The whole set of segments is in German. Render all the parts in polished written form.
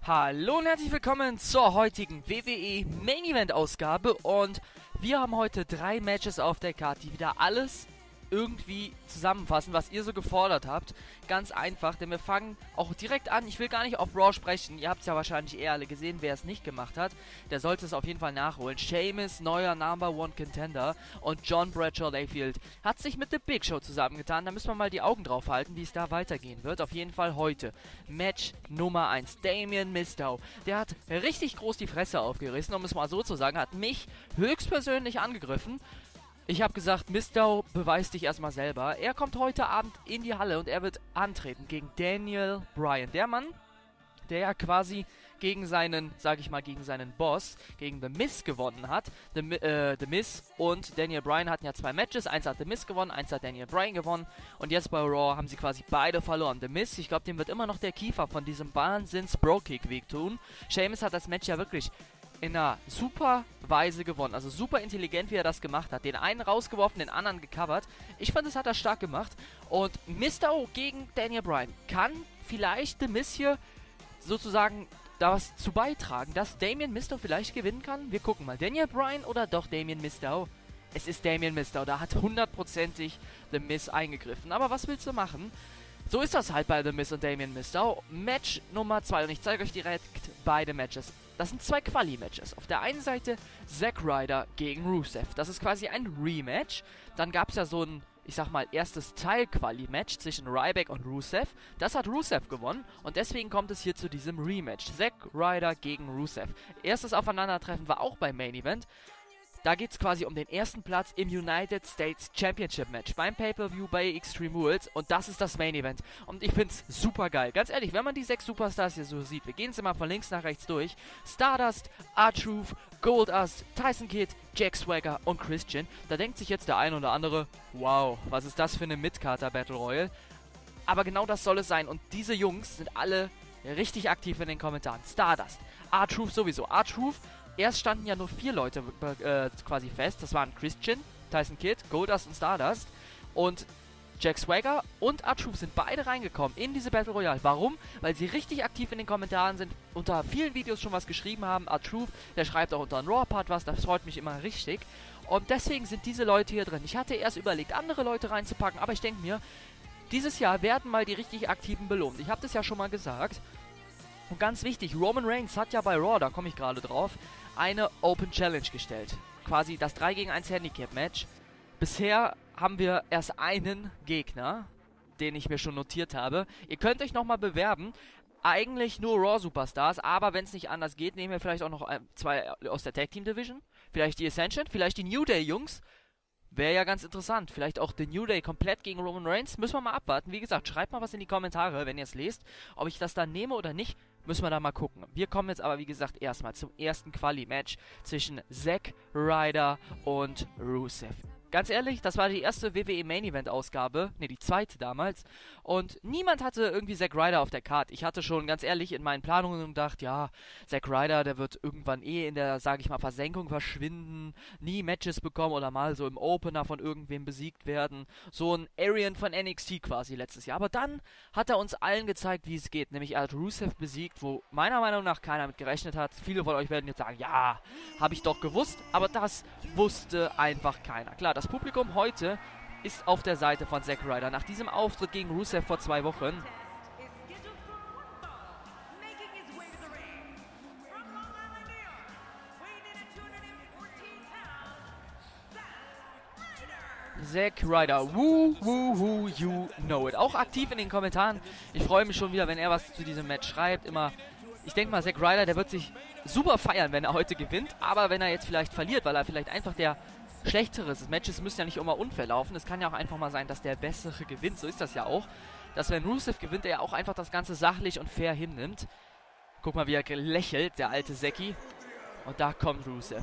Hallo und herzlich willkommen zur heutigen WWE Main Event Ausgabe und wir haben heute 3 Matches auf der Karte, die wieder alles irgendwie zusammenfassen, was ihr so gefordert habt. Ganz einfach, denn wir fangen auch direkt an. Ich will gar nicht auf Raw sprechen, ihr habt es ja wahrscheinlich eher alle gesehen, wer es nicht gemacht hat, der sollte es auf jeden Fall nachholen. Sheamus, neuer Number One Contender, und John Bradshaw Layfield hat sich mit The Big Show zusammengetan. Da müssen wir mal die Augen drauf halten, wie es da weitergehen wird. Auf jeden Fall heute Match Nummer 1, Damien Mizdow. Der hat richtig groß die Fresse aufgerissen, um es mal so zu sagen, hat mich höchstpersönlich angegriffen. Ich habe gesagt, Mizdow, beweis dich erstmal selber. Er kommt heute Abend in die Halle und er wird antreten gegen Daniel Bryan. Der Mann, der ja quasi gegen seinen, sag ich mal, gegen seinen Boss, gegen The Miz gewonnen hat. The Miz und Daniel Bryan hatten ja 2 Matches. Eins hat The Miz gewonnen, eins hat Daniel Bryan gewonnen. Und jetzt bei Raw haben sie quasi beide verloren. The Miz, ich glaube, dem wird immer noch der Kiefer von diesem Wahnsinns-Bro-Kick wehtun. Sheamus hat das Match ja wirklich in einer super Weise gewonnen. Also super intelligent, wie er das gemacht hat. Den einen rausgeworfen, den anderen gecovert. Ich fand, das hat er stark gemacht. Und Mizdow gegen Daniel Bryan kann vielleicht The Miz hier sozusagen da was zu beitragen, dass Damien Mizdow vielleicht gewinnen kann. Wir gucken mal. Daniel Bryan oder doch Damien Mizdow? Es ist Damien Mizdow. Da hat hundertprozentig The Miz eingegriffen. Aber was willst du machen? So ist das halt bei The Miz und Damien Mizdow. Match Nummer 2. Und ich zeige euch direkt beide Matches. Das sind 2 Quali-Matches. Auf der einen Seite Zack Ryder gegen Rusev. Das ist quasi ein Rematch. Dann gab es ja so ein, ich sag mal, erstes Teil-Quali-Match zwischen Ryback und Rusev. Das hat Rusev gewonnen und deswegen kommt es hier zu diesem Rematch. Zack Ryder gegen Rusev. Erstes Aufeinandertreffen war auch beim Main Event. Da geht es quasi um den ersten Platz im United States Championship Match beim Pay-Per-View bei Extreme Rules, und das ist das Main Event. Und ich finde es super geil. Ganz ehrlich, wenn man die 6 Superstars hier so sieht, wir gehen es immer von links nach rechts durch. Stardust, R-Truth, Goldust, Tyson Kidd, Jack Swagger und Christian. Da denkt sich jetzt der ein oder andere, wow, was ist das für eine Mid-Carter Battle Royale? Aber genau das soll es sein, und diese Jungs sind alle richtig aktiv in den Kommentaren. Stardust, R-Truth sowieso. R-Truth, erst standen ja nur 4 Leute quasi fest. Das waren Christian, Tyson Kidd, Goldust und Stardust. Und Jack Swagger und R-Truth sind beide reingekommen in diese Battle Royale. Warum? Weil sie richtig aktiv in den Kommentaren sind, unter vielen Videos schon was geschrieben haben. R-Truth, der schreibt auch unter einem Raw-Part was, das freut mich immer richtig. Und deswegen sind diese Leute hier drin. Ich hatte erst überlegt, andere Leute reinzupacken, aber ich denke mir, dieses Jahr werden mal die richtig Aktiven belohnt. Ich habe das ja schon mal gesagt. Und ganz wichtig, Roman Reigns hat ja bei Raw, da komme ich gerade drauf, eine Open Challenge gestellt. Quasi das 3 gegen 1 Handicap-Match. Bisher haben wir erst einen Gegner, den ich mir schon notiert habe. Ihr könnt euch nochmal bewerben. Eigentlich nur Raw-Superstars, aber wenn es nicht anders geht, nehmen wir vielleicht auch noch 2 aus der Tag-Team-Division. Vielleicht die Ascension, vielleicht die New Day-Jungs. Wäre ja ganz interessant. Vielleicht auch The New Day komplett gegen Roman Reigns. Müssen wir mal abwarten. Wie gesagt, schreibt mal was in die Kommentare, wenn ihr es lest. Ob ich das dann nehme oder nicht, müssen wir da mal gucken. Wir kommen jetzt aber, wie gesagt, erstmal zum ersten Quali-Match zwischen Zack Ryder und Rusev. Ganz ehrlich, das war die erste WWE Main Event Ausgabe, ne, die zweite damals, und niemand hatte irgendwie Zack Ryder auf der Karte. Ich hatte schon ganz ehrlich in meinen Planungen gedacht, ja, Zack Ryder, der wird irgendwann in der, sage ich mal, Versenkung verschwinden, nie Matches bekommen oder mal so im Opener von irgendwem besiegt werden. So ein Arian von NXT quasi letztes Jahr. Aber dann hat er uns allen gezeigt, wie es geht, nämlich er hat Rusev besiegt, wo meiner Meinung nach keiner mit gerechnet hat. Viele von euch werden jetzt sagen, ja, habe ich doch gewusst, aber das wusste einfach keiner. Klar, das Publikum heute ist auf der Seite von Zack Ryder. Nach diesem Auftritt gegen Rusev vor 2 Wochen. Zack Ryder, woo, woo, woo, you know it. Auch aktiv in den Kommentaren. Ich freue mich schon wieder, wenn er was zu diesem Match schreibt. Immer, ich denke mal, Zack Ryder, der wird sich super feiern, wenn er heute gewinnt. Aber wenn er jetzt vielleicht verliert, weil er vielleicht einfach der Schlechteres. Matches müssen ja nicht immer unfair laufen. Es kann ja auch einfach mal sein, dass der Bessere gewinnt. So ist das ja auch. Dass wenn Rusev gewinnt, er ja auch einfach das Ganze sachlich und fair hinnimmt. Guck mal, wie er lächelt, der alte Zacki. Und da kommt Rusev.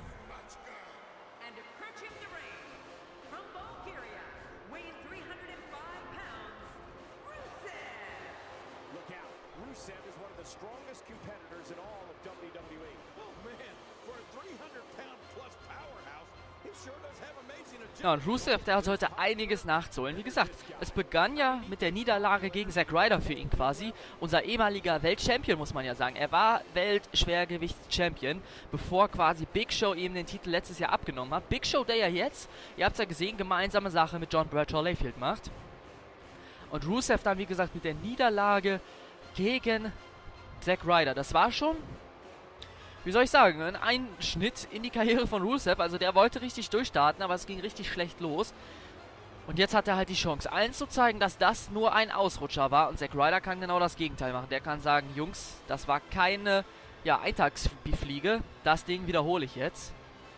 Rusev is one of the strongest competitors in all of WWE. Oh man, for a 300-pound plus powerhouse, Ja, und Rusev, der hat heute einiges nachzuholen. Wie gesagt, es begann ja mit der Niederlage gegen Zack Ryder für ihn quasi. Unser ehemaliger Weltchampion, muss man ja sagen. Er war Weltschwergewichts-Champion, bevor quasi Big Show ihm den Titel letztes Jahr abgenommen hat. Big Show, der ja jetzt, ihr habt es ja gesehen, gemeinsame Sache mit John Bradshaw Layfield macht. Und Rusev dann, wie gesagt, mit der Niederlage gegen Zack Ryder. Das war schon, wie soll ich sagen, ein Einschnitt in die Karriere von Rusev. Also der wollte richtig durchstarten, aber es ging richtig schlecht los. Und jetzt hat er halt die Chance, allen zu zeigen, dass das nur ein Ausrutscher war. Und Zack Ryder kann genau das Gegenteil machen. Der kann sagen, Jungs, das war keine Eintagsfliege. Das Ding wiederhole ich jetzt.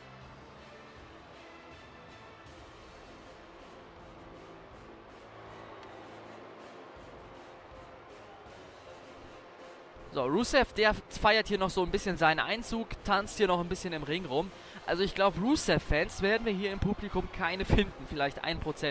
So, Rusev, der feiert hier noch so ein bisschen seinen Einzug, tanzt hier noch ein bisschen im Ring rum. Also ich glaube, Rusev-Fans werden wir hier im Publikum keine finden, vielleicht 1%.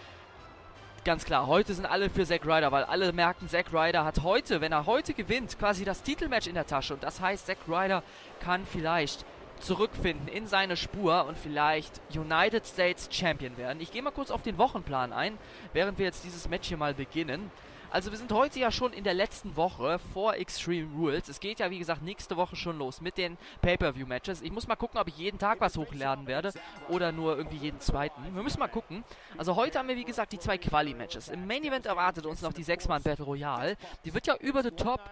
Ganz klar, heute sind alle für Zack Ryder, weil alle merken, Zack Ryder hat heute, wenn er heute gewinnt, quasi das Titelmatch in der Tasche. Und das heißt, Zack Ryder kann vielleicht zurückfinden in seine Spur und vielleicht United States Champion werden. Ich gehe mal kurz auf den Wochenplan ein, während wir jetzt dieses Match hier mal beginnen. Also wir sind heute ja schon in der letzten Woche vor Extreme Rules. Es geht ja, wie gesagt, nächste Woche schon los mit den Pay-Per-View-Matches. Ich muss mal gucken, ob ich jeden Tag was hochladen werde oder nur irgendwie jeden zweiten. Wir müssen mal gucken. Also heute haben wir, wie gesagt, die 2 Quali-Matches. Im Main-Event erwartet uns noch die 6-Mann-Battle Royale. Die wird ja over the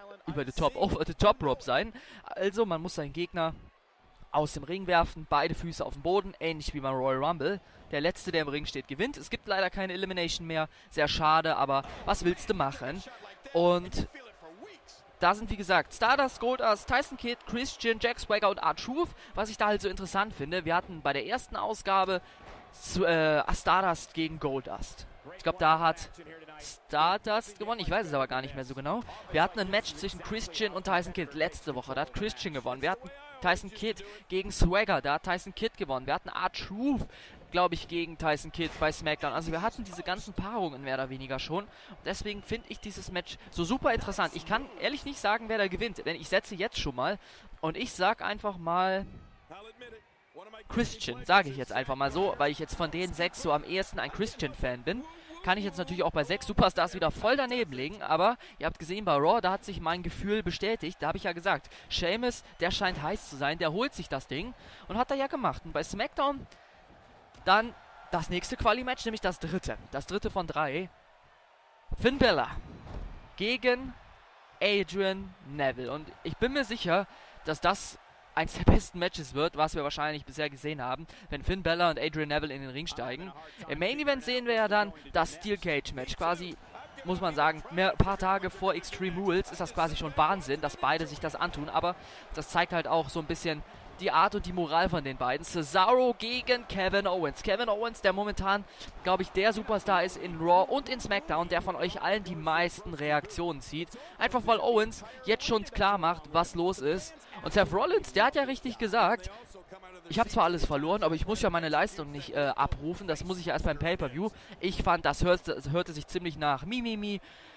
top rope sein. Also man muss seinen Gegner aus dem Ring werfen, beide Füße auf den Boden, ähnlich wie beim Royal Rumble. Der Letzte, der im Ring steht, gewinnt. Es gibt leider keine Elimination mehr, sehr schade, aber was willst du machen? Und da sind, wie gesagt, Stardust, Goldust, Tyson Kidd, Christian, Jack Swagger und R-Truth. Was ich da halt so interessant finde, wir hatten bei der ersten Ausgabe Stardust gegen Goldust. Ich glaube, da hat Stardust gewonnen. Ich weiß es aber gar nicht mehr so genau. Wir hatten ein Match zwischen Christian und Tyson Kidd letzte Woche. Da hat Christian gewonnen. Wir hatten Tyson Kidd gegen Swagger. Da hat Tyson Kidd gewonnen. Wir hatten R-Truth, glaube ich, gegen Tyson Kidd bei SmackDown. Also wir hatten diese ganzen Paarungen mehr oder weniger schon. Und deswegen finde ich dieses Match so super interessant. Ich kann ehrlich nicht sagen, wer da gewinnt. Denn ich setze jetzt schon mal. Und ich sage einfach mal Christian, sage ich jetzt einfach mal so, weil ich jetzt von den 6 so am ehesten ein Christian-Fan bin. Kann ich jetzt natürlich auch bei 6 Superstars wieder voll daneben legen, aber ihr habt gesehen bei Raw, da hat sich mein Gefühl bestätigt. Da habe ich ja gesagt, Sheamus, der scheint heiß zu sein, der holt sich das Ding und hat er ja gemacht. Und bei SmackDown dann das nächste Quali-Match, nämlich das dritte von 3. Finn Balor gegen Adrian Neville. Und ich bin mir sicher, dass das eins der besten Matches wird, was wir wahrscheinlich bisher gesehen haben, wenn Finn Balor und Adrian Neville in den Ring steigen. Im Main Event sehen wir ja dann das Steel Cage Match. Quasi, muss man sagen, ein paar Tage vor Extreme Rules ist das quasi schon Wahnsinn, dass beide sich das antun. Aber das zeigt halt auch so ein bisschen die Art und die Moral von den beiden. Cesaro gegen Kevin Owens. Kevin Owens, der momentan, glaube ich, der Superstar ist in Raw und in SmackDown, der von euch allen die meisten Reaktionen zieht. Einfach weil Owens jetzt schon klar macht, was los ist. Und Seth Rollins, der hat ja richtig gesagt, ich habe zwar alles verloren, aber ich muss ja meine Leistung nicht abrufen. Das muss ich ja erst beim Pay-Per-View. Ich fand, das hörte sich ziemlich nach Mimimi,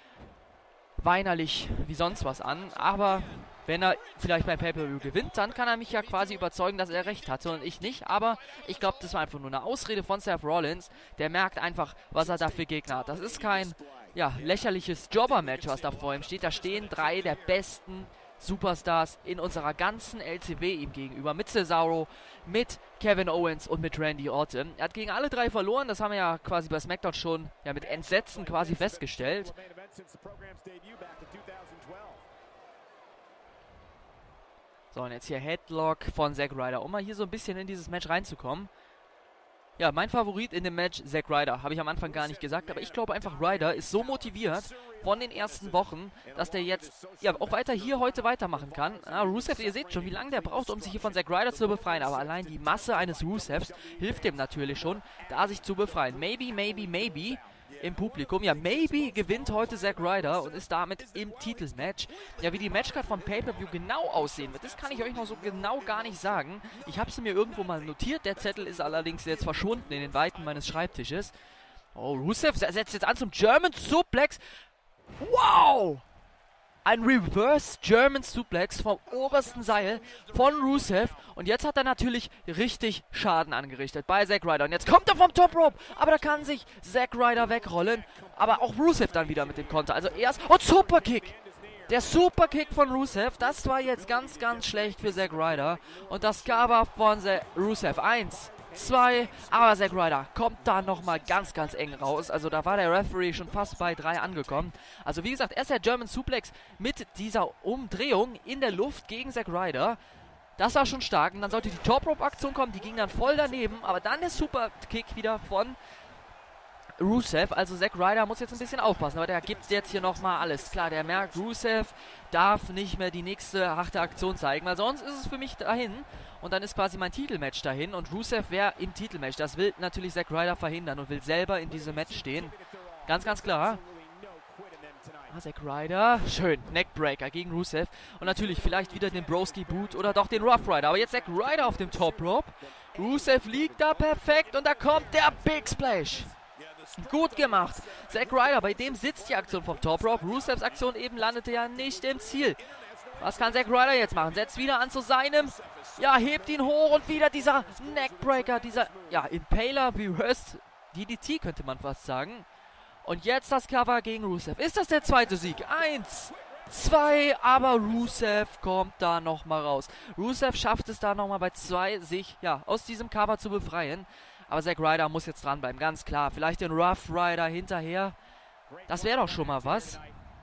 weinerlich wie sonst was an. Aber wenn er vielleicht beim Pay-Per-View gewinnt, dann kann er mich ja quasi überzeugen, dass er recht hatte und ich nicht. Aber ich glaube, das war einfach nur eine Ausrede von Seth Rollins. Der merkt einfach, was er da für Gegner hat. Das ist kein lächerliches Jobber-Match, was da vor ihm steht. Da stehen 3 der besten Superstars in unserer ganzen LCW ihm gegenüber. Mit Cesaro, mit Kevin Owens und mit Randy Orton. Er hat gegen alle 3 verloren. Das haben wir ja quasi bei SmackDown schon mit Entsetzen quasi festgestellt. So, und jetzt hier Headlock von Zack Ryder, um mal hier so ein bisschen in dieses Match reinzukommen. Ja, mein Favorit in dem Match, Zack Ryder, habe ich am Anfang gar nicht gesagt, aber ich glaube einfach, Ryder ist so motiviert von den ersten Wochen, dass der jetzt auch weiter hier heute weitermachen kann. Rusev, ihr seht schon, wie lange der braucht, um sich hier von Zack Ryder zu befreien, aber allein die Masse eines Rusevs hilft dem natürlich schon, da sich zu befreien. Maybe im Publikum. Ja, maybe gewinnt heute Zack Ryder und ist damit im Titelmatch. Ja, wie die Matchcard vom Pay-Per-View genau aussehen wird, das kann ich euch noch so genau gar nicht sagen. Ich habe sie mir irgendwo mal notiert. Der Zettel ist allerdings jetzt verschwunden in den Weiten meines Schreibtisches. Oh, Rusev setzt jetzt an zum German Suplex. Wow! Ein Reverse German Suplex vom obersten Seil von Rusev. Und jetzt hat er natürlich richtig Schaden angerichtet bei Zack Ryder. Und jetzt kommt er vom Top Rope. Aber da kann sich Zack Ryder wegrollen. Aber auch Rusev dann wieder mit dem Konter. Also erst... Und Superkick! Der Superkick von Rusev, das war jetzt ganz, ganz schlecht für Zack Ryder. Und das Cover von Rusev. 1, 2, aber Zack Ryder kommt da nochmal ganz, ganz eng raus. Also da war der Referee schon fast bei 3 angekommen. Also wie gesagt, erst der German Suplex mit dieser Umdrehung in der Luft gegen Zack Ryder. Das war schon stark. Und dann sollte die Top Rope Aktion kommen, die ging dann voll daneben. Aber dann der Superkick wieder von Rusev, also Zack Ryder muss jetzt ein bisschen aufpassen, aber der gibt jetzt hier nochmal alles. Klar, der merkt, Rusev darf nicht mehr die nächste harte Aktion zeigen, weil sonst ist es für mich dahin und dann ist quasi mein Titelmatch dahin und Rusev wäre im Titelmatch. Das will natürlich Zack Ryder verhindern und will selber in diesem Match stehen. Ganz, ganz klar. Zack Ryder, schön, Neckbreaker gegen Rusev und natürlich vielleicht wieder den Broski Boot oder doch den Rough Rider, aber jetzt Zack Ryder auf dem Top Rope. Rusev liegt da perfekt und da kommt der Big Splash. Gut gemacht. Zack Ryder, bei dem sitzt die Aktion vom Top Rope. Rusevs Aktion eben landete ja nicht im Ziel. Was kann Zack Ryder jetzt machen? Setzt wieder an zu seinem. Ja, hebt ihn hoch und wieder dieser Neckbreaker, dieser, ja, Impaler Reverse DDT könnte man fast sagen. Und jetzt das Cover gegen Rusev. Ist das der zweite Sieg? 1, 2, aber Rusev kommt da nochmal raus. Rusev schafft es da nochmal bei 2, sich, ja, aus diesem Cover zu befreien. Aber Zack Ryder muss jetzt dranbleiben, ganz klar. Vielleicht den Rough Rider hinterher. Das wäre doch schon mal was.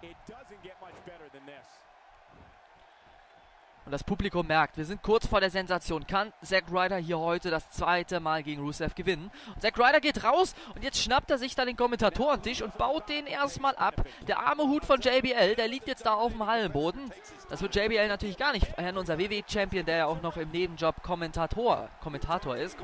Und das Publikum merkt, wir sind kurz vor der Sensation. Kann Zack Ryder hier heute das zweite Mal gegen Rusev gewinnen? Und Zack Ryder geht raus und jetzt schnappt er sich da den Kommentatorentisch und baut den erstmal ab. Der arme Hut von JBL, der liegt jetzt da auf dem Hallenboden. Das wird JBL natürlich gar nicht feiern. Unser WWE-Champion, der ja auch noch im Nebenjob Kommentator ist.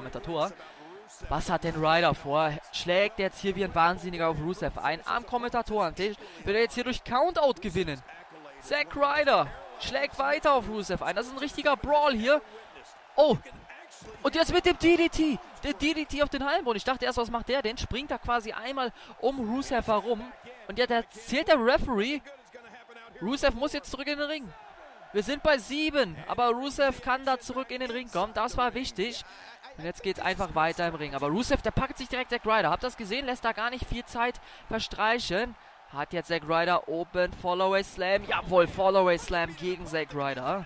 Was hat denn Ryder vor? Schlägt jetzt hier wie ein Wahnsinniger auf Rusev ein. Am Kommentatorentisch will er jetzt hier durch Countout gewinnen. Zack Ryder schlägt weiter auf Rusev ein. Das ist ein richtiger Brawl hier. Oh, und jetzt mit dem DDT. Der DDT auf den Hallenboden. Ich dachte erst, was macht der denn? Springt da quasi einmal um Rusev herum. Und jetzt erzählt der Referee, Rusev muss jetzt zurück in den Ring. Wir sind bei 7, aber Rusev kann da zurück in den Ring kommen. Das war wichtig. Und jetzt geht es einfach weiter im Ring. Aber Rusev, der packt sich direkt Zack Ryder. Habt ihr das gesehen? Lässt da gar nicht viel Zeit verstreichen. Hat jetzt Zack Ryder oben. Fallaway Slam. Jawohl, Fallaway Slam gegen Zack Ryder.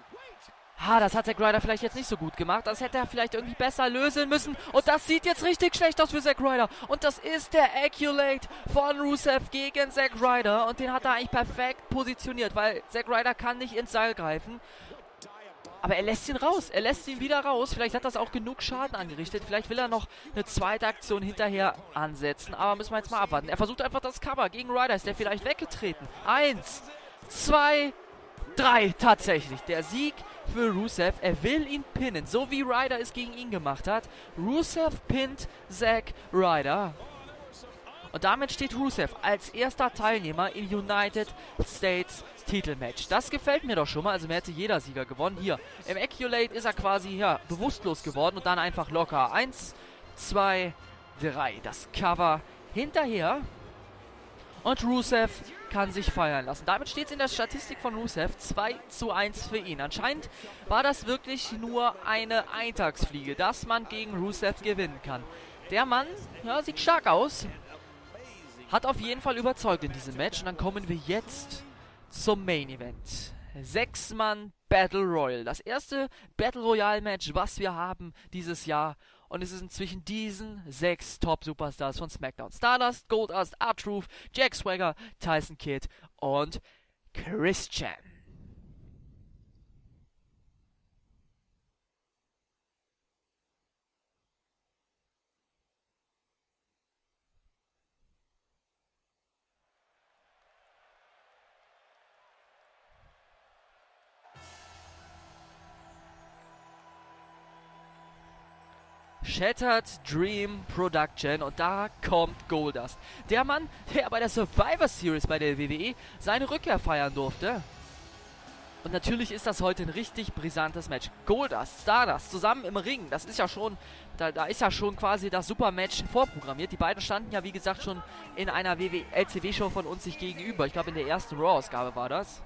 Das hat Zack Ryder vielleicht jetzt nicht so gut gemacht. Das hätte er vielleicht irgendwie besser lösen müssen. Und das sieht jetzt richtig schlecht aus für Zack Ryder. Und das ist der Accolade von Rusev gegen Zack Ryder. Und den hat er eigentlich perfekt positioniert, weil Zack Ryder kann nicht ins Seil greifen. Aber er lässt ihn raus. Er lässt ihn wieder raus. Vielleicht hat das auch genug Schaden angerichtet. Vielleicht will er noch eine zweite Aktion hinterher ansetzen. Aber müssen wir jetzt mal abwarten. Er versucht einfach das Cover gegen Ryder. Ist der vielleicht weggetreten? 1, 2, 3. Tatsächlich. Der Sieg für Rusev. Er will ihn pinnen. So wie Ryder es gegen ihn gemacht hat. Rusev pinnt Zack Ryder. Und damit steht Rusev als erster Teilnehmer im United States Titelmatch. Das gefällt mir doch schon mal. Also mir hätte jeder Sieger gewonnen. Hier, im Accolade ist er quasi bewusstlos geworden und dann einfach locker. 1, 2, 3. Das Cover hinterher. Und Rusev kann sich feiern lassen. Damit steht es in der Statistik von Rusev 2:1 für ihn. Anscheinend war das wirklich nur eine Eintagsfliege, dass man gegen Rusev gewinnen kann. Der Mann, ja, sieht stark aus. Hat auf jeden Fall überzeugt in diesem Match. Und dann kommen wir jetzt zum Main Event. 6-Mann Battle Royal. Das erste Battle Royale Match, was wir haben dieses Jahr. Und es ist zwischen diesen 6 Top-Superstars von SmackDown. Stardust, Goldust, R-Truth, Jack Swagger, Tyson Kidd und Christian. Shattered Dream Production und da kommt Goldust. Der Mann, der bei der Survivor Series bei der WWE seine Rückkehr feiern durfte. Und natürlich ist das heute ein richtig brisantes Match. Goldust, Stardust zusammen im Ring, das ist ja schon, da ist ja schon quasi das Supermatch vorprogrammiert. Die beiden standen ja wie gesagt schon in einer LCW-Show von uns sich gegenüber. Ich glaube in der ersten Raw-Ausgabe war das.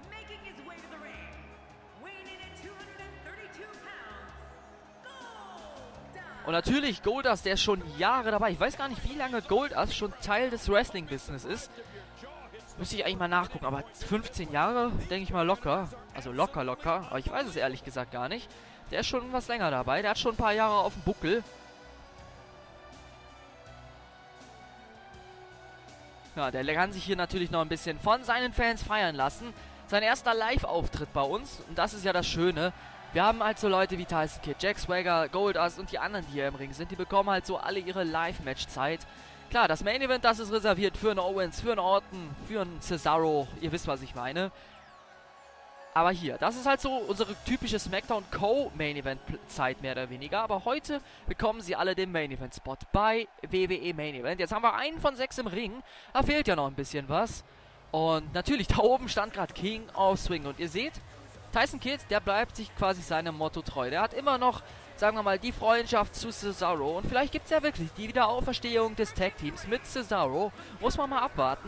Und natürlich Goldust, der ist schon Jahre dabei. Ich weiß gar nicht, wie lange Goldust schon Teil des Wrestling-Business ist. Müsste ich eigentlich mal nachgucken, aber 15 Jahre, denke ich mal locker. Also locker, aber ich weiß es ehrlich gesagt gar nicht. Der ist schon was länger dabei, der hat schon ein paar Jahre auf dem Buckel. Ja, der kann sich hier natürlich noch ein bisschen von seinen Fans feiern lassen. Sein erster Live-Auftritt bei uns, und das ist ja das Schöne. Wir haben halt so Leute wie Tyson Kidd, Jack Swagger, Goldust und die anderen, die hier im Ring sind. Die bekommen halt so alle ihre Live-Match-Zeit. Klar, das Main Event, das ist reserviert für einen Owens, für einen Orton, für einen Cesaro. Ihr wisst, was ich meine. Aber hier, das ist halt so unsere typische SmackDown Co-Main Event Zeit mehr oder weniger. Aber heute bekommen sie alle den Main Event Spot bei WWE Main Event. Jetzt haben wir einen von 6 im Ring. Da fehlt ja noch ein bisschen was. Und natürlich, da oben stand gerade King of Swing. Und ihr seht, Tyson Kidd, der bleibt sich quasi seinem Motto treu. Der hat immer noch, sagen wir mal, die Freundschaft zu Cesaro. Und vielleicht gibt es ja wirklich die Wiederauferstehung des Tag-Teams mit Cesaro. Muss man mal abwarten.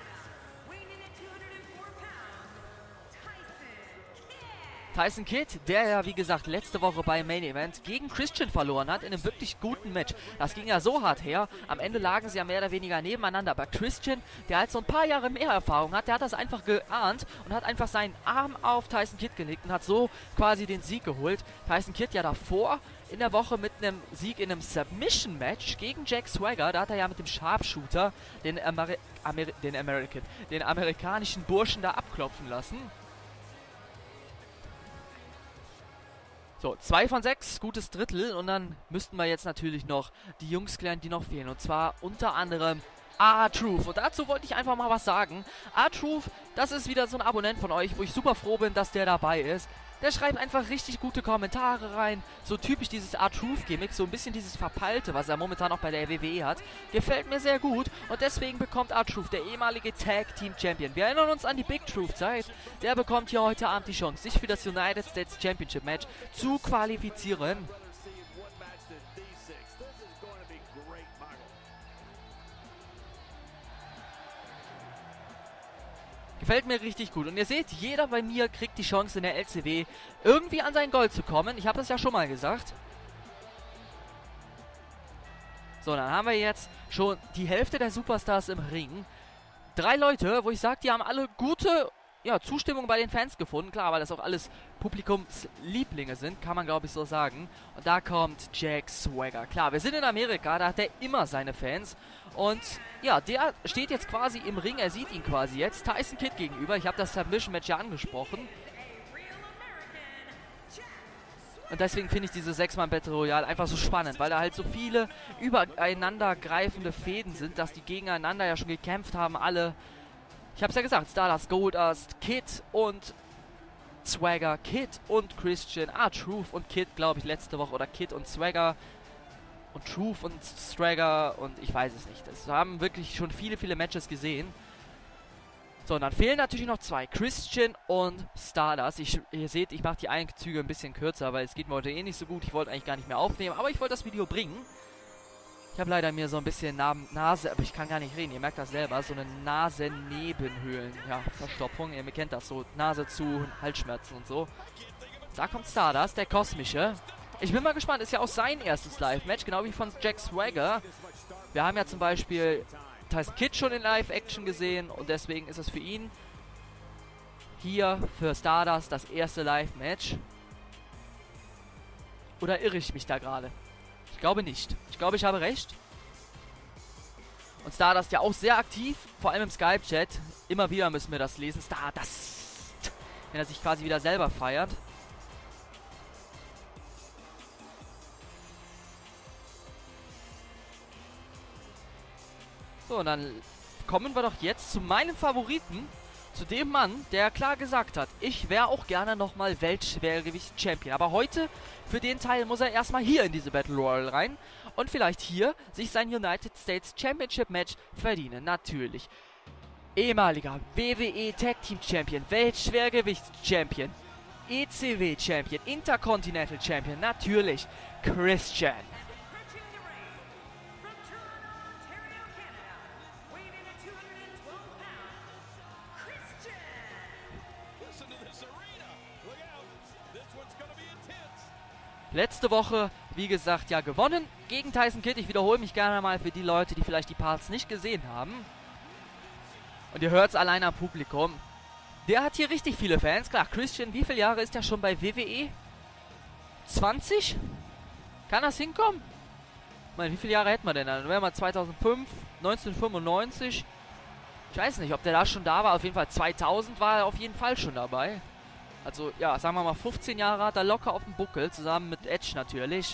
Tyson Kidd, der ja wie gesagt letzte Woche beim Main Event gegen Christian verloren hat in einem wirklich guten Match. Das ging ja so hart her. Am Ende lagen sie ja mehr oder weniger nebeneinander. Aber Christian, der halt so ein paar Jahre mehr Erfahrung hat, der hat das einfach geahnt und hat einfach seinen Arm auf Tyson Kidd gelegt und hat so quasi den Sieg geholt. Tyson Kidd ja davor in der Woche mit einem Sieg in einem Submission-Match gegen Jack Swagger. Da hat er ja mit dem Sharpshooter den amerikanischen Burschen da abklopfen lassen. So, 2 von 6, gutes Drittel. Und dann müssten wir jetzt natürlich noch die Jungs klären, die noch fehlen. Und zwar unter anderem R-Truth. Und dazu wollte ich einfach mal was sagen. R-Truth, das ist wieder so ein Abonnent von euch, wo ich super froh bin, dass der dabei ist. Der schreibt einfach richtig gute Kommentare rein. So typisch dieses R-Truth-Gimmick, so ein bisschen dieses Verpeilte, was er momentan auch bei der WWE hat. Gefällt mir sehr gut und deswegen bekommt R-Truth, der ehemalige Tag-Team-Champion. Wir erinnern uns an die Big Truth-Zeit. Der bekommt hier heute Abend die Chance, sich für das United States Championship-Match zu qualifizieren. Gefällt mir richtig gut. Und ihr seht, jeder bei mir kriegt die Chance in der LCW irgendwie an sein Gold zu kommen. Ich habe das ja schon mal gesagt. So, dann haben wir jetzt schon die Hälfte der Superstars im Ring. 3 Leute, wo ich sage, die haben alle gute Zustimmung bei den Fans gefunden. Klar, weil das auch alles Publikumslieblinge sind, kann man glaube ich so sagen. Und da kommt Jack Swagger. Klar, wir sind in Amerika, da hat er immer seine Fans. Und ja, der steht jetzt quasi im Ring, er sieht ihn quasi jetzt, Tyson Kidd gegenüber. Ich habe das Submission-Match ja angesprochen. Und deswegen finde ich diese 6-Mann-Battle Royale einfach so spannend, weil da halt so viele übereinander greifende Fäden sind, dass die gegeneinander ja schon gekämpft haben, alle. Ich habe es ja gesagt, Stardust, Goldust, Kidd und Swagger, Kidd und Christian, R-Truth und Kidd, glaube ich, letzte Woche, oder Kidd und Swagger und Truth und Swagger und ich weiß es nicht. Das haben wirklich schon viele Matches gesehen. So, und dann fehlen natürlich noch 2, Christian und Stardust. Ihr seht, ich mache die Einzüge ein bisschen kürzer, weil es geht mir heute eh nicht so gut. Ich wollte eigentlich gar nicht mehr aufnehmen, aber ich wollte das Video bringen. Ich habe leider mir so ein bisschen Nase, aber ich kann gar nicht reden, ihr merkt das selber, so eine Nasennebenhöhlen, Verstopfung, ihr kennt das, so Nase zu, Halsschmerzen und so. Da kommt Stardust, der Kosmische. Ich bin mal gespannt, ist ja auch sein erstes Live-Match, genau wie von Jack Swagger. Wir haben ja zum Beispiel Tyson Kidd schon in Live-Action gesehen und deswegen ist es für ihn hier für Stardust das erste Live-Match. Oder irre ich mich da gerade? Ich glaube nicht. Ich glaube, ich habe recht. Und Stardust ja auch sehr aktiv, vor allem im Skype-Chat. Immer wieder müssen wir das lesen. Stardust. Wenn er sich quasi wieder selber feiert. So, und dann kommen wir doch jetzt zu meinem Favoriten. Zu dem Mann, der klar gesagt hat, ich wäre auch gerne nochmal Weltschwergewicht-Champion. Aber heute, für den Teil, muss er erstmal hier in diese Battle Royale rein. Und vielleicht hier sich sein United States Championship Match verdienen. Natürlich. Ehemaliger WWE Tag Team Champion, Weltschwergewicht-Champion. ECW Champion, Intercontinental Champion, natürlich Christian. Letzte Woche, wie gesagt, ja gewonnen gegen Tyson Kidd. Ich wiederhole mich gerne mal für die Leute, die vielleicht die Parts nicht gesehen haben. Und ihr hört es allein am Publikum. Der hat hier richtig viele Fans. Klar, Christian, wie viele Jahre ist er schon bei WWE? 20? Kann das hinkommen? Ich meine, wie viele Jahre hätten wir denn dann? Wären wir 2005, 1995. Ich weiß nicht, ob der da schon da war. Auf jeden Fall 2000 war er auf jeden Fall schon dabei. Also, ja, sagen wir mal, 15 Jahre hat er locker auf dem Buckel, zusammen mit Edge natürlich.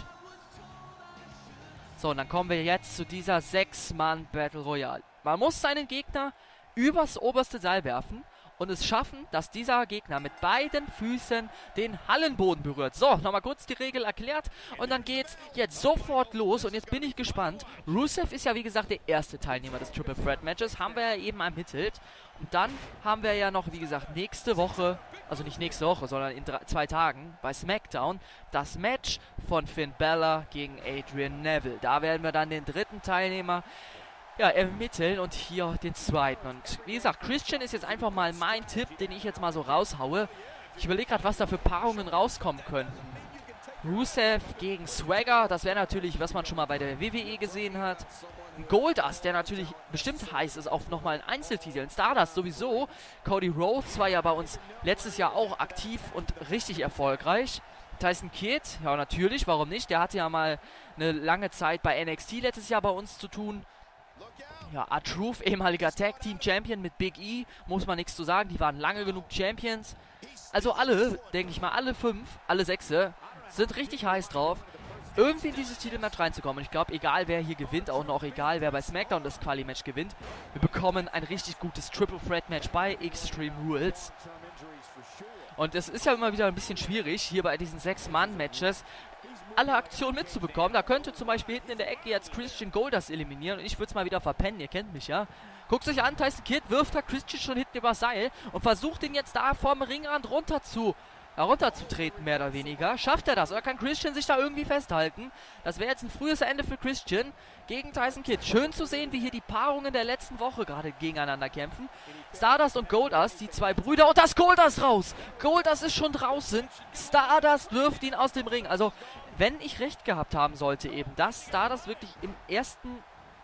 So, und dann kommen wir jetzt zu dieser 6-Mann-Battle Royale. Man muss seinen Gegner übers oberste Seil werfen und es schaffen, dass dieser Gegner mit beiden Füßen den Hallenboden berührt. So, nochmal kurz die Regel erklärt und dann geht's jetzt sofort los und jetzt bin ich gespannt. Rusev ist ja wie gesagt der erste Teilnehmer des Triple Threat Matches, haben wir ja eben ermittelt. Und dann haben wir ja noch, wie gesagt, nächste Woche, also nicht nächste Woche, sondern in 2 Tagen bei SmackDown, das Match von Finn Balor gegen Adrian Neville. Da werden wir dann den dritten Teilnehmer ermitteln und hier den zweiten. Und wie gesagt, Christian ist jetzt einfach mal mein Tipp, den ich jetzt mal so raushaue. Ich überlege gerade, was da für Paarungen rauskommen könnten. Rusev gegen Swagger, das wäre natürlich, was man schon mal bei der WWE gesehen hat. Ein Goldust, der natürlich bestimmt heiß ist auf nochmal einen Einzeltitel. Ein Stardust sowieso. Cody Rhodes war ja bei uns letztes Jahr auch aktiv und richtig erfolgreich. Tyson Kidd, ja natürlich, warum nicht? Der hatte ja mal eine lange Zeit bei NXT letztes Jahr bei uns zu tun. Ja, R-Truth, ehemaliger Tag Team Champion mit Big E, muss man nichts zu sagen, die waren lange genug Champions. Also alle, denke ich mal, alle 5, alle 6 sind richtig heiß drauf, irgendwie in dieses Titelmatch reinzukommen. Und ich glaube, egal wer hier gewinnt, auch noch egal wer bei SmackDown das Quali-Match gewinnt, wir bekommen ein richtig gutes Triple Threat Match bei Extreme Rules. Und es ist ja immer wieder ein bisschen schwierig, hier bei diesen 6-Mann-Matches alle Aktionen mitzubekommen. Da könnte zum Beispiel hinten in der Ecke jetzt Christian Goldust eliminieren und ich würde es mal wieder verpennen, ihr kennt mich ja. Guckt euch an, Tyson Kidd wirft da Christian schon hinten übers Seil und versucht ihn jetzt da vom Ringrand runterzutreten, mehr oder weniger. Schafft er das oder kann Christian sich da irgendwie festhalten? Das wäre jetzt ein frühes Ende für Christian gegen Tyson Kidd. Schön zu sehen, wie hier die Paarungen der letzten Woche gerade gegeneinander kämpfen. Stardust und Goldust, die 2 Brüder, und das Goldust raus! Goldust ist schon draußen. Stardust wirft ihn aus dem Ring. Also, wenn ich recht gehabt haben sollte eben, dass Stardust wirklich im ersten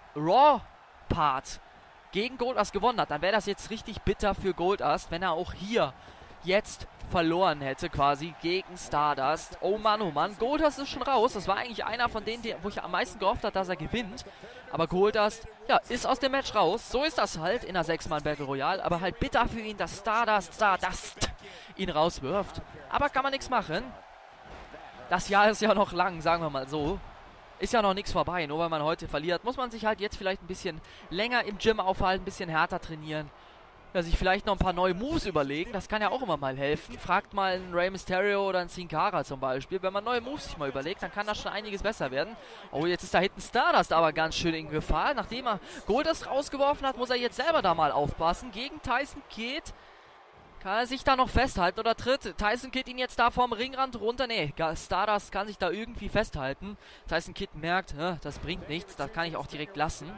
Raw-Part gegen Goldust gewonnen hat, dann wäre das jetzt richtig bitter für Goldust, wenn er auch hier jetzt verloren hätte quasi gegen Stardust. Oh Mann, Goldust ist schon raus. Das war eigentlich einer von denen, wo ich am meisten gehofft habe, dass er gewinnt. Aber Goldust, ja, ist aus dem Match raus. So ist das halt in der 6-Mann-Battle Royale. Aber halt bitter für ihn, dass Stardust ihn rauswirft. Aber kann man nichts machen. Das Jahr ist ja noch lang, sagen wir mal so. Ist ja noch nichts vorbei. Nur weil man heute verliert, muss man sich halt jetzt vielleicht ein bisschen länger im Gym aufhalten, ein bisschen härter trainieren. Ja, sich vielleicht noch ein paar neue Moves überlegen. Das kann ja auch immer mal helfen. Fragt mal einen Rey Mysterio oder einen Sin Cara zum Beispiel. Wenn man neue Moves sich mal überlegt, dann kann das schon einiges besser werden. Oh, jetzt ist da hinten Stardust aber ganz schön in Gefahr. Nachdem er Goldust rausgeworfen hat, muss er jetzt selber da mal aufpassen. Gegen Tyson Kidd. Kann er sich da noch festhalten oder tritt Tyson Kidd ihn jetzt da vom Ringrand runter? Nee, Stardust kann sich da irgendwie festhalten. Tyson Kidd merkt, das bringt nichts, das kann ich auch direkt lassen.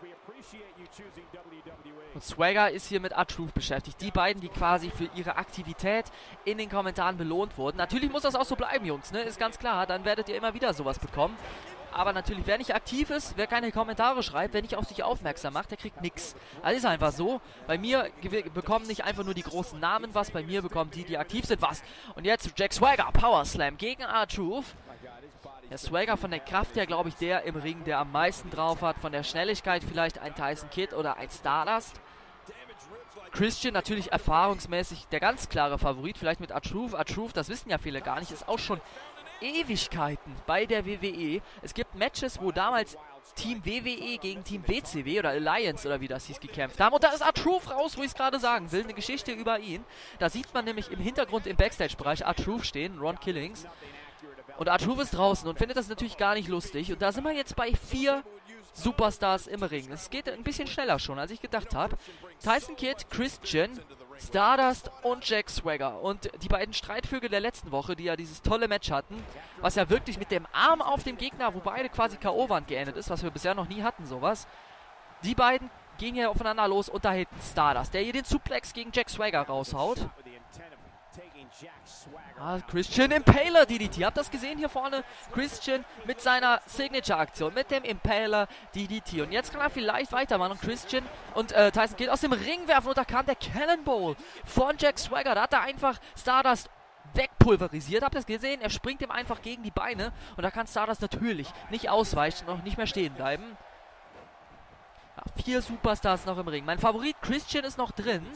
Und Swagger ist hier mit R-Truth beschäftigt. Die beiden, die quasi für ihre Aktivität in den Kommentaren belohnt wurden. Natürlich muss das auch so bleiben, Jungs, ne? Ist ganz klar, dann werdet ihr immer wieder sowas bekommen. Aber natürlich, wer nicht aktiv ist, wer keine Kommentare schreibt, wer nicht auf sich aufmerksam macht, der kriegt nichts. Das ist einfach so. Bei mir bekommen nicht einfach nur die großen Namen was, bei mir bekommen die aktiv sind, was. Und jetzt Jack Swagger, Power Slam gegen R-Truth. Der Swagger von der Kraft her, glaube ich, der im Ring, der am meisten drauf hat. Von der Schnelligkeit vielleicht ein Tyson Kidd oder ein Stardust. Christian natürlich erfahrungsmäßig der ganz klare Favorit, vielleicht mit R-Truth. R-Truth, das wissen ja viele gar nicht, ist auch schon Ewigkeiten bei der WWE. Es gibt Matches, wo damals Team WWE gegen Team WCW oder Alliance oder wie das hieß gekämpft haben. Und da ist R-Truth raus, wo ich es gerade sagen will. Eine Geschichte über ihn. Da sieht man nämlich im Hintergrund im Backstage-Bereich R-Truth stehen, Ron Killings. Und R-Truth ist draußen und findet das natürlich gar nicht lustig. Und da sind wir jetzt bei 4 Superstars im Ring. Es geht ein bisschen schneller schon, als ich gedacht habe. Tyson Kidd, Christian, Stardust und Jack Swagger. Und die beiden Streitvögel der letzten Woche, die ja dieses tolle Match hatten, was ja wirklich mit dem Arm auf dem Gegner, wo beide quasi K.O. waren, geendet ist, was wir bisher noch nie hatten, sowas. Die beiden gingen ja aufeinander los und da hinten Stardust, der hier den Suplex gegen Jack Swagger raushaut. Ah, Christian Impaler DDT. Habt ihr das gesehen hier vorne? Christian mit seiner Signature-Aktion, mit dem Impaler DDT. Und jetzt kann er vielleicht weitermachen und Christian und Tyson Kidd aus dem Ring werfen. Und da kam der Cannonball von Jack Swagger. Da hat er einfach Stardust wegpulverisiert. Habt ihr das gesehen? Er springt ihm einfach gegen die Beine. Und da kann Stardust natürlich nicht ausweichen und auch nicht mehr stehen bleiben. Ja, 4 Superstars noch im Ring. Mein Favorit Christian ist noch drin.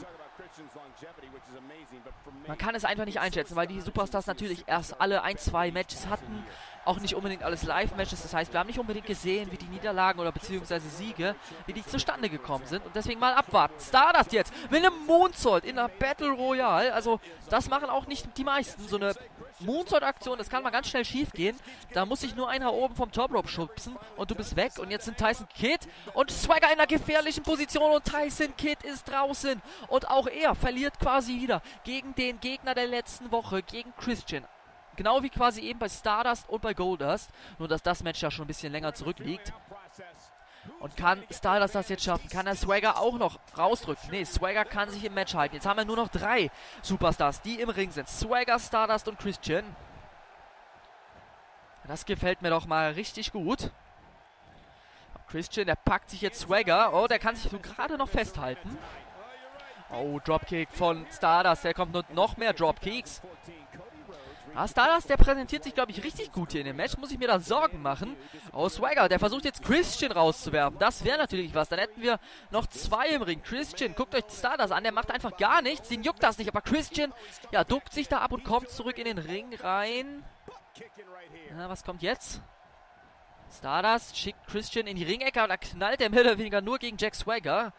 Man kann es einfach nicht einschätzen, weil die Superstars natürlich erst alle 1-2 Matches hatten. Auch nicht unbedingt alles Live-Matches. Das heißt, wir haben nicht unbedingt gesehen, wie die Niederlagen oder beziehungsweise Siege, wie die zustande gekommen sind. Und deswegen mal abwarten. Stardust jetzt mit einem Moonsault in der Battle Royale. Also das machen auch nicht die meisten. So eine Moonsault-Aktion, das kann mal ganz schnell schief gehen. Da muss sich nur einer oben vom Top Rope schubsen und du bist weg. Und jetzt sind Tyson Kidd und Swagger in einer gefährlichen Position und Tyson Kidd ist draußen. Und auch er verliert quasi wieder gegen den Gegner der letzten Woche, gegen Christian. Genau wie quasi eben bei Stardust und bei Goldust. Nur, dass das Match ja schon ein bisschen länger zurückliegt. Und kann Stardust das jetzt schaffen? Kann er Swagger auch noch rausdrücken? Ne, Swagger kann sich im Match halten. Jetzt haben wir nur noch 3 Superstars, die im Ring sind. Swagger, Stardust und Christian. Das gefällt mir doch mal richtig gut. Christian, der packt sich jetzt Swagger. Oh, der kann sich so gerade noch festhalten. Oh, Dropkick von Stardust. Der kommt noch mehr Dropkicks. Ah, Stardust, der präsentiert sich, glaube ich, richtig gut hier in dem Match. Muss ich mir da Sorgen machen. Oh, Swagger, der versucht jetzt Christian rauszuwerfen. Das wäre natürlich was. Dann hätten wir noch 2 im Ring. Christian, guckt euch Stardust an. Der macht einfach gar nichts. Den juckt das nicht. Aber Christian, ja, duckt sich da ab und kommt zurück in den Ring rein. Na, was kommt jetzt? Stardust schickt Christian in die Ringecke. Und da knallt er mehr oder weniger nur gegen Jack Swagger.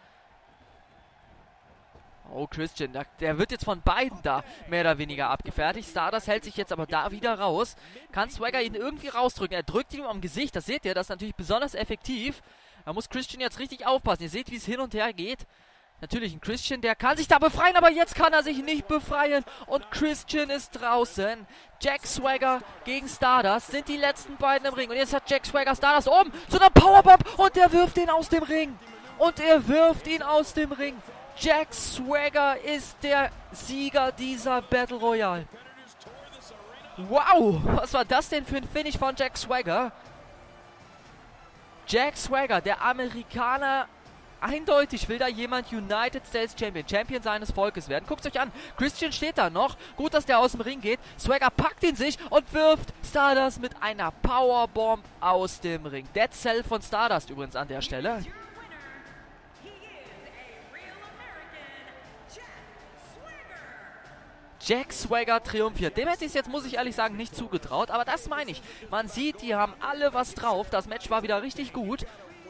Oh, Christian, der wird jetzt von beiden da mehr oder weniger abgefertigt. Stardust hält sich jetzt aber da wieder raus. Kann Swagger ihn irgendwie rausdrücken. Er drückt ihn am Gesicht, das seht ihr, das ist natürlich besonders effektiv. Da muss Christian jetzt richtig aufpassen. Ihr seht, wie es hin und her geht. Natürlich ein Christian, der kann sich da befreien, aber jetzt kann er sich nicht befreien. Und Christian ist draußen. Jack Swagger gegen Stardust sind die letzten beiden im Ring. Und jetzt hat Jack Swagger Stardust oben zu einer Powerbomb und der wirft ihn aus dem Ring. Und er wirft ihn aus dem Ring. Jack Swagger ist der Sieger dieser Battle Royale. Wow, was war das denn für ein Finish von Jack Swagger? Jack Swagger, der Amerikaner, eindeutig will da jemand United States Champion, Champion seines Volkes werden. Guckt euch an, Christian steht da noch. Gut, dass der aus dem Ring geht. Swagger packt ihn sich und wirft Stardust mit einer Powerbomb aus dem Ring. Dead Cell von Stardust übrigens an der Stelle. Jack Swagger triumphiert. Dem hätte ich es jetzt, muss ich ehrlich sagen, nicht zugetraut. Aber das meine ich. Man sieht, die haben alle was drauf. Das Match war wieder richtig gut.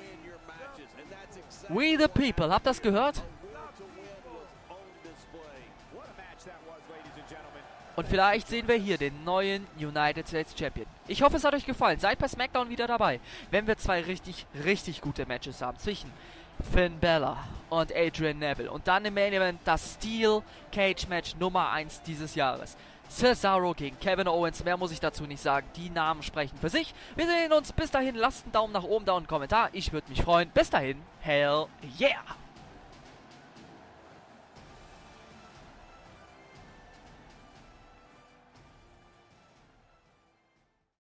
We the people. Habt ihr das gehört? Und vielleicht sehen wir hier den neuen United States Champion. Ich hoffe, es hat euch gefallen. Seid bei SmackDown wieder dabei, wenn wir 2 richtig, richtig gute Matches haben. Zwischen Finn Balor und Adrian Neville. Und dann im Main Event das Steel Cage Match Nummer 1 dieses Jahres. Cesaro gegen Kevin Owens. Mehr muss ich dazu nicht sagen. Die Namen sprechen für sich. Wir sehen uns. Bis dahin. Lasst einen Daumen nach oben da und einen Kommentar. Ich würde mich freuen. Bis dahin. Hell yeah!